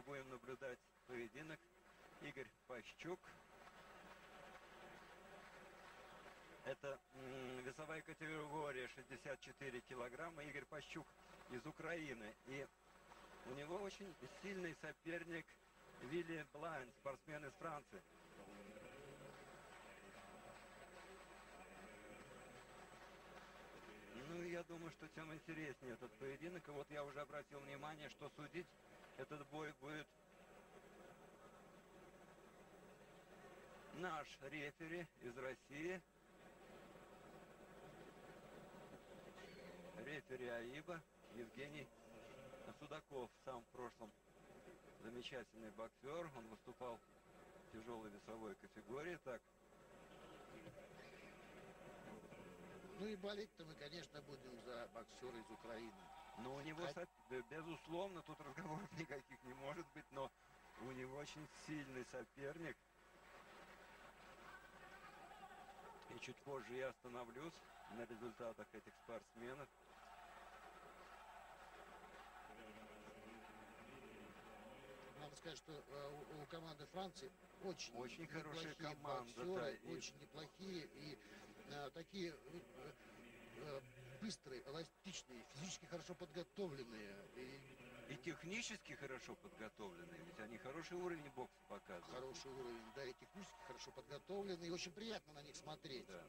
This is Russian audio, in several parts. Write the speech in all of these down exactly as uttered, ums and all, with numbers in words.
будем наблюдать поединок. Игорь Пашчук. Это м, весовая категория шестьдесят четыре килограмма. Игорь Пашчук из Украины. И у него очень сильный соперник Willy Blain, спортсмен из Франции. Ну, я думаю, что тем интереснее этот поединок. И вот я уже обратил внимание, что судить этот бой будет наш рефери из России. Рефери АИБа Евгений Судаков. Сам в прошлом замечательный боксер. Он выступал в тяжелой весовой категории. Так. Ну и болеть-то мы, конечно, будем за боксера из Украины. Но у него, Хот... безусловно, тут разговоров никаких не может быть, но у него очень сильный соперник. И чуть позже я остановлюсь на результатах этих спортсменов. Надо сказать, что у, у команды Франции очень, очень хорошая команда, боксеры, да, и... очень неплохие и а, такие а, а, быстрые, эластичные, физически хорошо подготовленные. И... и технически хорошо подготовленные, ведь они хороший уровень бокса показывают. Хороший уровень, да, и технически хорошо подготовленные, и очень приятно на них смотреть. Да.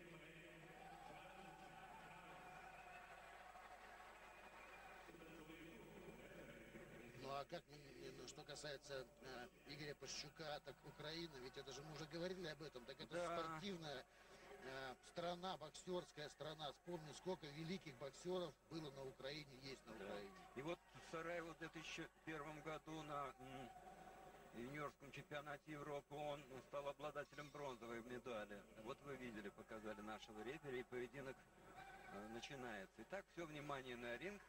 Ну а как, ну, что касается э, Игоря Пашчука, так Украина, ведь это же мы уже говорили об этом, так это да. спортивная э, страна, боксерская страна. Вспомни, сколько великих боксеров было на Украине, есть на да. Украине. И вот в Сараево в две тысячи первом году на м, юниорском чемпионате Европы он стал обладателем бронзовой медали. Вот вы видели, показали нашего рефери, и поединок э, начинается. Итак, все внимание на ринг.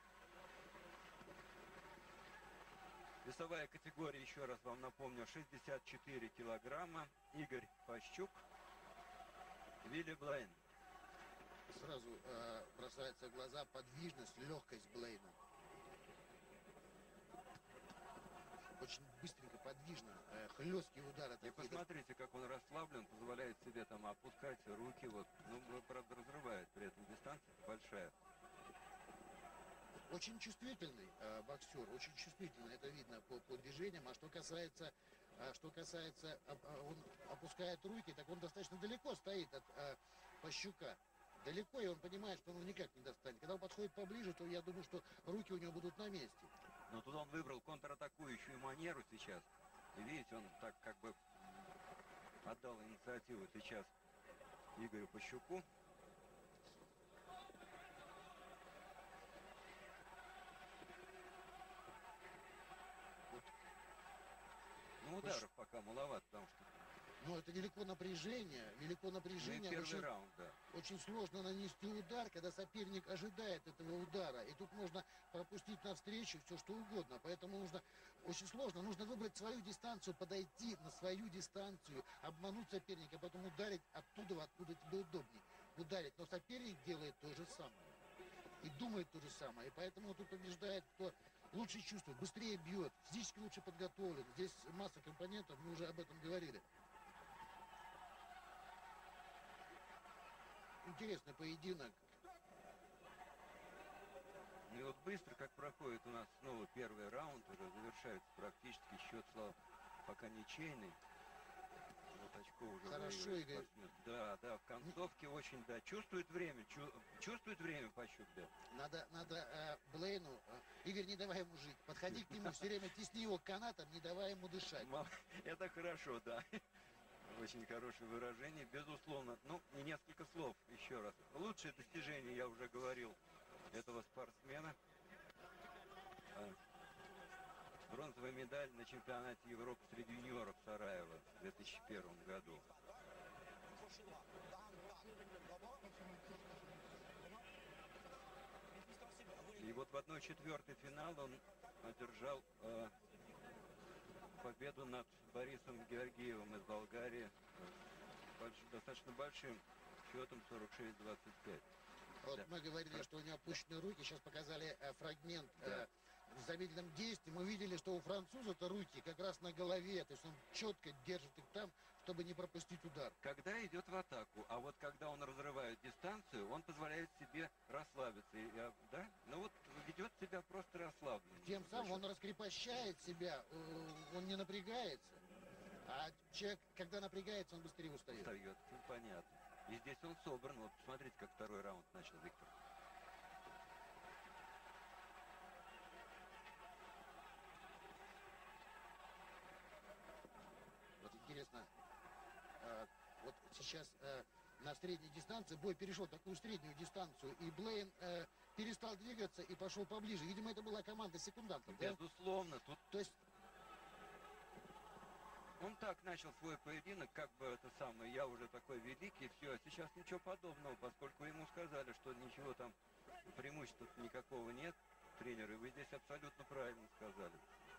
Весовая категория, еще раз вам напомню, шестьдесят четыре килограмма. Игорь Пашчук, Willy Blain. Сразу э, бросается в глаза подвижность, легкость Блейна. Очень быстренько, подвижно, э, хлесткие удары. И посмотрите, как он расслаблен, позволяет себе там опускать руки. Вот. Ну, правда, разрывает при этом дистанция большая. Очень чувствительный э, боксер, очень чувствительный, это видно по, по движениям. А что касается, а, что касается, а, а, он опускает руки, так он достаточно далеко стоит от а, Пашчука. Далеко, и он понимает, что он никак не достанет. Когда он подходит поближе, то я думаю, что руки у него будут на месте. Но тут он выбрал контратакующую манеру сейчас. И видите, он так как бы отдал инициативу сейчас Игорю Пашчуку. Ну, ударов пока маловато, потому что... Ну, это велико напряжение, велико напряжение. Ну, первый очень, раунд, да. Очень сложно нанести удар, когда соперник ожидает этого удара. И тут можно пропустить навстречу все, что угодно. Поэтому нужно, очень сложно, нужно выбрать свою дистанцию, подойти на свою дистанцию, обмануть соперника, потом ударить оттуда, откуда тебе удобнее. Ударить. Но соперник делает то же самое. И думает то же самое. И поэтому тут побеждает, кто лучше чувствует, быстрее бьет, физически лучше подготовлен. Здесь масса компонентов, мы уже об этом говорили. Интересный поединок. И вот быстро, как проходит у нас снова первый раунд, уже завершается практически, счет, слава, пока ничейный. Вот очко уже хорошо, Игорь. Да, да, в концовке ну, очень, да, чувствует время, чу, чувствует время Пашчук, да. Надо, надо э, Блейну, э, Игорь, не давай ему жить, подходи к нему, все время тесни его канатом, не давай ему дышать. Это хорошо, да. Очень хорошее выражение, безусловно. Ну, и несколько слов еще раз. Лучшее достижение, я уже говорил, этого спортсмена. Бронзовая медаль на чемпионате Европы среди юниоров Сараева в две тысячи первом году. И вот в одной четвертой финал он одержал э, победу над Борисом Георгиевым из Болгарии больш, достаточно большим счетом сорок шесть двадцать пять. Вот да. мы говорили, что у него опущены руки. Сейчас показали э, фрагмент э, в замедленном действии, мы видели, что у француза-то руки как раз на голове, то есть он четко держит их там, чтобы не пропустить удар. Когда идет в атаку, а вот когда он разрывает дистанцию, он позволяет себе расслабиться. И, а, да? Ну вот ведет себя просто расслабленно. Тем самым он раскрепощает себя, он не напрягается. А человек, когда напрягается, он быстрее устает. Устает, ну, понятно. И здесь он собран. Вот посмотрите, как второй раунд начал Виктор. Вот интересно, э, вот сейчас э, на средней дистанции бой перешел в такую среднюю дистанцию, и Блейн э, перестал двигаться и пошел поближе. Видимо, это была команда секундантов. Безусловно, да? тут... То есть... Он так начал свой поединок, как бы это самое, я уже такой великий, все, а сейчас ничего подобного, поскольку ему сказали, что ничего там, преимущества никакого нет, тренеры, вы здесь абсолютно правильно сказали.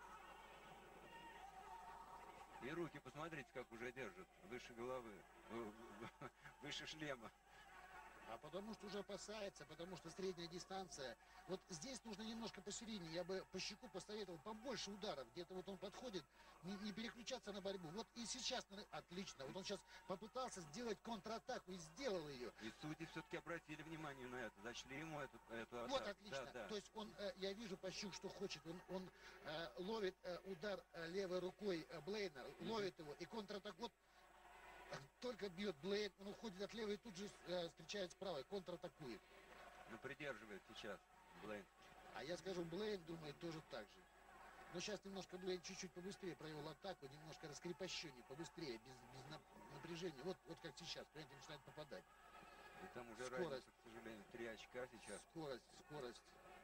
И руки, посмотрите, как уже держат, выше головы, выше шлема. А потому что уже опасается, потому что средняя дистанция. Вот здесь нужно немножко посередине. Я бы Пашчуку посоветовал побольше ударов. Где-то вот он подходит, не, не переключаться на борьбу. Вот и сейчас, отлично. Вот он сейчас попытался сделать контратаку и сделал ее. И судьи все-таки обратили внимание на это, зачли ему эту, эту атаку. Вот отлично. Да, да. То есть он, я вижу, Пашчук, что хочет. Он, он э, ловит э, удар э, левой рукой э, Блейна, mm-hmm. ловит его и контратаку. Вот только бьет Блейн, он уходит от левой и тут же э, встречает с правой, контратакует. Ну, придерживает сейчас Блейн. А я скажу, Блейн думает тоже так же. Но сейчас немножко Блейн чуть-чуть побыстрее провел атаку, немножко раскрепощеннее, побыстрее, без, без напряжения. Вот, вот как сейчас, понимаете, начинает попадать. И там уже скорость, разница, к сожалению, три очка сейчас. Скорость, скорость.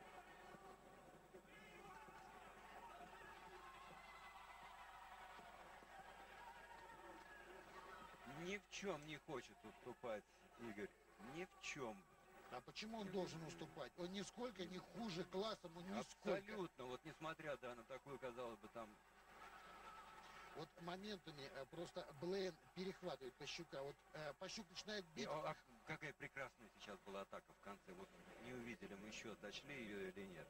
Ни в чем не хочет уступать Игорь. Ни в чем. А почему он должен уступать? Он нисколько не хуже классом, он нисколько. Абсолютно. Вот несмотря, да, на такую, казалось бы, там... Вот моментами просто Блейн перехватывает Пашчука. Вот э, Пашчук начинает бить. А, а какая прекрасная сейчас была атака в конце. Вот не увидели мы еще, дошли ее или нет.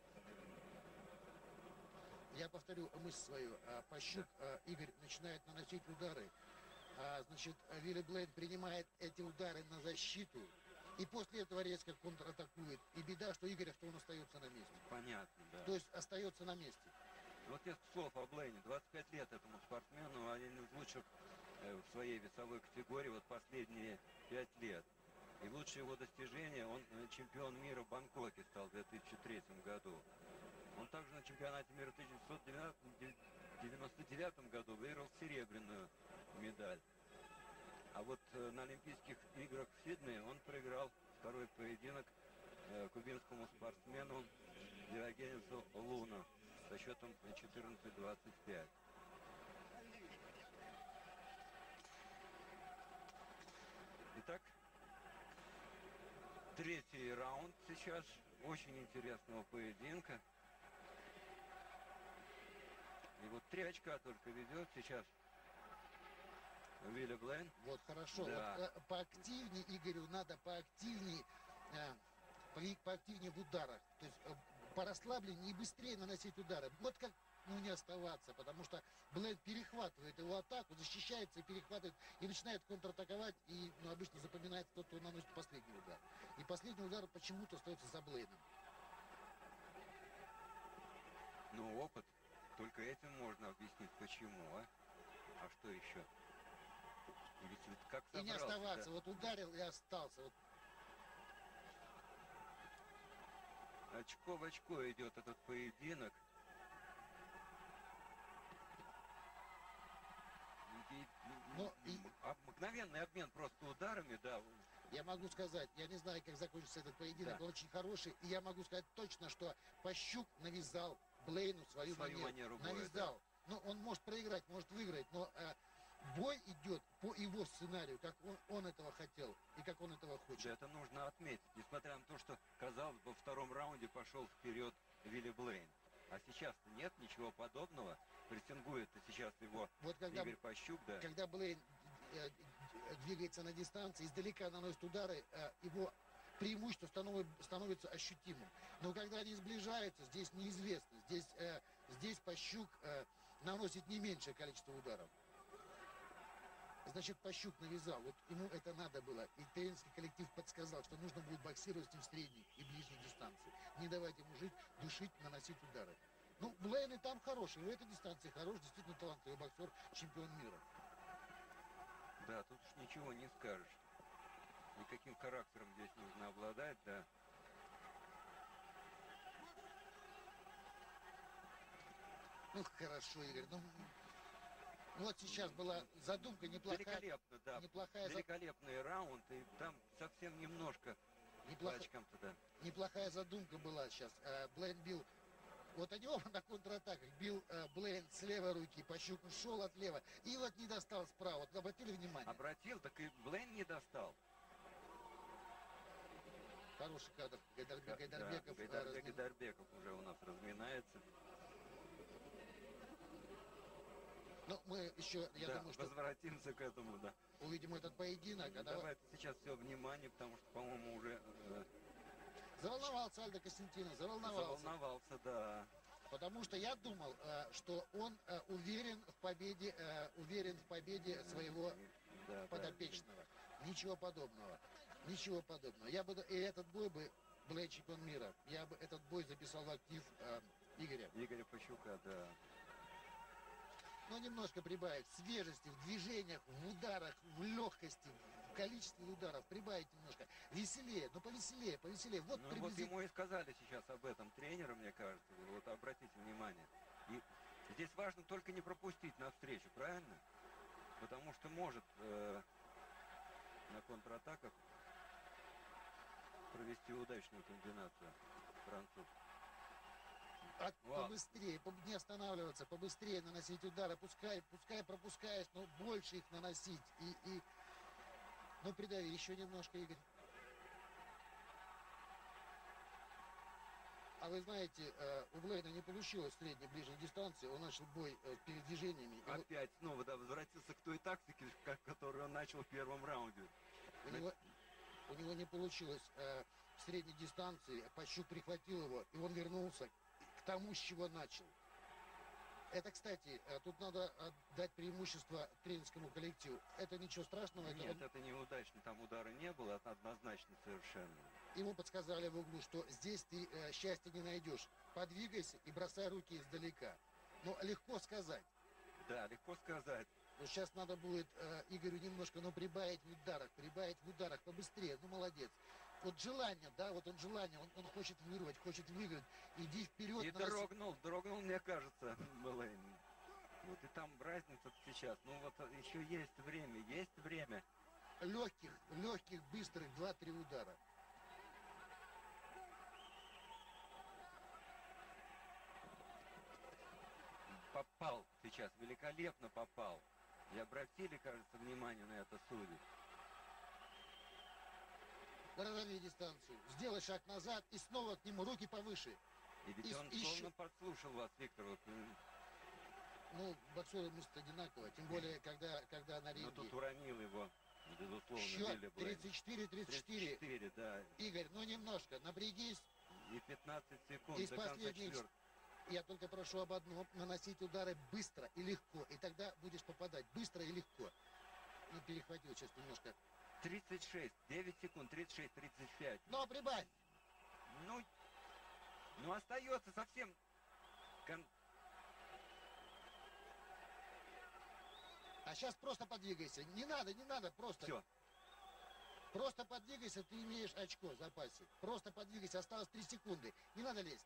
Я повторю мысль свою. Пашчук, да. Игорь начинает наносить удары. А, значит, Willy Blain принимает эти удары на защиту. И после этого резко контратакует. И беда, что Игорев-то он остается на месте. Понятно, да. То есть остается на месте. Вот несколько слов о Блейне. двадцать пять лет этому спортсмену, один из лучших э, в своей весовой категории вот последние пять лет. И лучшее его достижение, он э, чемпион мира в Бангкоке стал в две тысячи третьем году. Он также на чемпионате мира в тысяча девятьсот девяносто девятом году выиграл серебряную медаль. А вот э, на Олимпийских играх в Сиднее он проиграл второй поединок э, кубинскому спортсмену Диогенесу Луна со счетом четырнадцать двадцать пять. Итак, третий раунд сейчас очень интересного поединка. И вот три очка только ведет сейчас Willy Blain. Вот хорошо. Да. Вот, э, поактивнее Игорю надо, поактивнее, э, по, поактивнее в ударах. То есть э, порасслабленнее и быстрее наносить удары. Вот как ну, не оставаться, потому что Блейн перехватывает его атаку, защищается и перехватывает, и начинает контратаковать, и ну, обычно запоминается тот, кто наносит последний удар. И последний удар почему-то остается за Блейном. Ну, опыт. Только этим можно объяснить, почему, а? А что еще? Ведь как и не собрался, оставаться. да? Вот ударил и остался. Вот. Очко в очко идет этот поединок. И, Но и... Мгновенный обмен просто ударами, да. Я могу сказать, я не знаю, как закончится этот поединок, Да. он очень хороший. И я могу сказать точно, что Пашчук навязал Блейну свою, Свою манеру. манеру боя, навязал. да. Ну, он может проиграть, может выиграть, но э, бой идет по его сценарию, как он, он этого хотел и как он этого хочет. Это нужно отметить, несмотря на то, что, казалось бы, во втором раунде пошел вперед Willy Blain. А сейчас-то нет ничего подобного. Прессингует сейчас его вот когда, Игорь Пашчук, да. Когда Блейн э, двигается на дистанции, издалека наносит удары, э, его преимущество становится, становится ощутимым. Но когда они сближаются, здесь неизвестно. Здесь, э, здесь Пашчук э, наносит не меньшее количество ударов. Значит, Пашчук навязал. Вот ему это надо было. И тренерский коллектив подсказал, что нужно будет боксировать с ним в средней и ближней дистанции. Не давать ему жить, душить, наносить удары. Ну, Блейн и там хороший. В этой дистанции хорош, действительно талантливый боксер, чемпион мира. Да, тут уж ничего не скажешь. Никаким характером здесь нужно обладать, да. Ну, хорошо, Игорь. Ну, вот сейчас была задумка неплохая. Великолепно, да. Неплохая Великолепный за... раунд, и там совсем немножко Неплохо... пачкам-то, да. Неплохая задумка была сейчас. Блейн бил... Вот они оба на контратаках. Бил э, Блейн с левой руки, Пашчук ушел от левой. И вот не достал справа. Вот обратили внимание? Обратил, так и Блейн не достал. Хороший кадр. Гайдарбек, Гайдарбеков. Да, Гайдарбек, размин... Гайдарбеков уже у нас разминается. Ну, мы еще, я да, думаю, что... возвратимся к этому, да. Увидим этот поединок. А давайте давай... сейчас все внимание, потому что, по-моему, уже... Э... Заволновался Альдо Костянтинов, заволновался. Заволновался, да. Потому что я думал, что он уверен в победе, уверен в победе своего да, подопечного. Да. Ничего подобного. Ничего подобного. Я бы и этот бой бы, Блейн чемпион мира, я бы этот бой записал в актив э, Игоря. Игоря Пашчука, да. Но немножко прибавить свежести в движениях, в ударах, в легкости, в количестве ударов. Прибавить немножко. Веселее, ну повеселее, повеселее. Вот, ну, приблизит... вот ему и сказали сейчас об этом тренеры, мне кажется. Вот обратите внимание. И здесь важно только не пропустить навстречу, правильно? Потому что может э, на контратаках провести удачную комбинацию француз. А побыстрее, не останавливаться, побыстрее наносить удары, пускай, пускай пропускаешь, но больше их наносить. И, и... Ну, придави еще немножко, Игорь. А вы знаете, у Блейна не получилось в средней ближней дистанции, он начал бой передвижениями. Опять вот... снова, да, возвратился к той тактике, которую он начал в первом раунде. У него, у него не получилось в средней дистанции, Пашчук прихватил его, и он вернулся к тому, с чего начал. Это, кстати, тут надо дать преимущество тренерскому коллективу. Это ничего страшного. Нет, это, он... это неудачно, там удара не было, это однозначно совершенно. Ему подсказали в углу, что здесь ты э, счастья не найдешь. Подвигайся и бросай руки издалека. Но легко сказать. Да, легко сказать. Но сейчас надо будет э, Игорю немножко, ну, прибавить в ударах, прибавить в ударах побыстрее. Ну, молодец. Вот желание, да, вот он желание, он, он хочет вырвать, хочет выиграть. Иди вперед. И наноси... дрогнул, дрогнул, мне кажется, Блейн. Вот и там разница сейчас. Ну вот еще есть время, есть время. Легких, легких, быстрых два-три удара. Попал сейчас, великолепно попал. И обратили, кажется, внимание на это судьи. Разорви дистанцию, сделай шаг назад и снова к нему, руки повыше. И ведь и, он и словно еще... подслушал вас, Виктор. Вот... Ну, боксеры мыслят одинаково, тем более, когда, когда на ринге. Ну, тут уронил его, безусловно, счет тридцать четыре тридцать четыре. тридцать четыре, да. Игорь, ну немножко, напрягись. И пятнадцать секунд Из до конца последних... четвертого. Я только прошу об одном, наносить удары быстро и легко, и тогда будешь попадать быстро и легко. Ну, перехватил сейчас немножко. тридцать шесть, девять секунд, тридцать шесть, тридцать пять. Но прибавь. Ну, ну остается совсем... Кон... А сейчас просто подвигайся. Не надо, не надо, просто. Все. Просто подвигайся, ты имеешь очко в запасе. Просто подвигайся, осталось три секунды. Не надо лезть.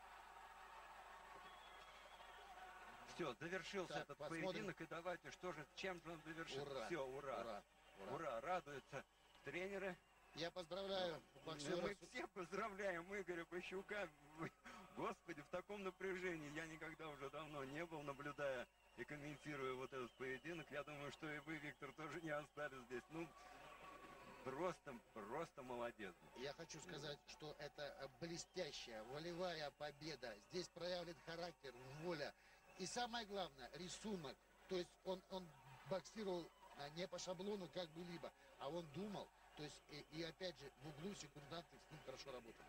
Все, завершился так, этот посмотрим. поединок. И давайте, что же, чем же он завершил? Ура. Все, ура. Ура. Ура. Ура. Радуются тренеры. Я поздравляю боксеров. Мы все поздравляем Игоря Пашчука. Господи, в таком напряжении я никогда уже давно не был, наблюдая и комментируя вот этот поединок. Я думаю, что и вы, Виктор, тоже не остались здесь. Ну, просто, просто молодец. Я хочу сказать, что это блестящая, волевая победа. Здесь проявлен характер, воля. И самое главное, рисунок. То есть он, он боксировал не по шаблону как бы либо, а он думал. То есть, и, и опять же, в углу секунданты с ним хорошо работали.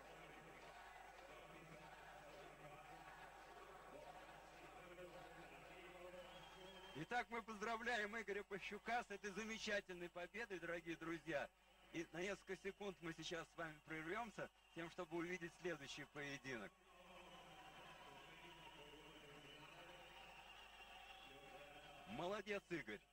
Итак, мы поздравляем Игоря Пашчука с этой замечательной победой, дорогие друзья. И на несколько секунд мы сейчас с вами прервемся, тем, чтобы увидеть следующий поединок. Молодец, Игорь.